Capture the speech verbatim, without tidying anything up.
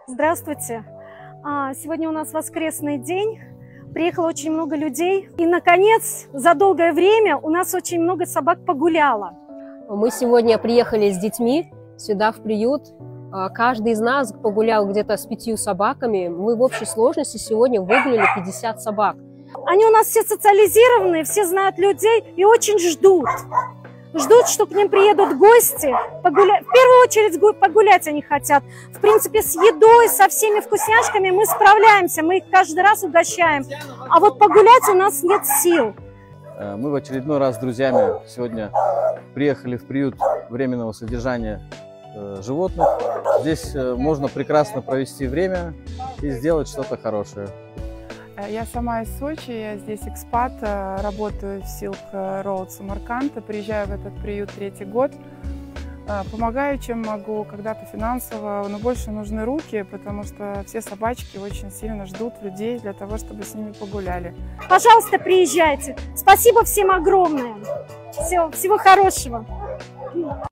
Здравствуйте! Сегодня у нас воскресный день, приехало очень много людей. И, наконец, за долгое время у нас очень много собак погуляло. Мы сегодня приехали с детьми сюда, в приют. Каждый из нас погулял где-то с пятью собаками. Мы в общей сложности сегодня выгуляли пятьдесят собак. Они у нас все социализированные, все знают людей и очень ждут. Ждут, что к ним приедут гости. Погуля... В первую очередь погулять они хотят. В принципе, с едой, со всеми вкусняшками мы справляемся. Мы их каждый раз угощаем. А вот погулять у нас нет сил. Мы в очередной раз с друзьями сегодня приехали в приют временного содержания животных. Здесь можно прекрасно провести время и сделать что-то хорошее. Я сама из Сочи, я здесь экспат, работаю в Silk Road Самарканд, приезжаю в этот приют третий год. Помогаю, чем могу, когда-то финансово, но больше нужны руки, потому что все собачки очень сильно ждут людей для того, чтобы с ними погуляли. Пожалуйста, приезжайте. Спасибо всем огромное. Всего, всего хорошего.